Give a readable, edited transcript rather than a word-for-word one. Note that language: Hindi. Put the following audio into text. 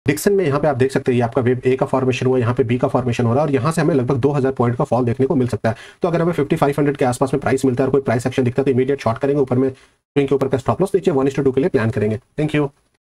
डिक्सन में यहाँ पे आप देख सकते हैं ये आपका वेब ए का फॉर्मेशन हुआ, यहाँ पे बी का फॉर्मेशन हो रहा है और यहाँ से हमें लगभग 2000 पॉइंट का फॉल देखने को मिल सकता है। तो अगर हमें 5500 के आसपास में प्राइस मिलता है और कोई प्राइस एक्शन दिखता है तो इमीडिएट शॉर्ट करेंगे, ऊपर में स्विंग के ऊपर का स्टॉप लॉस नीचे 1:2 के लिए प्लान करेंगे। Thank you.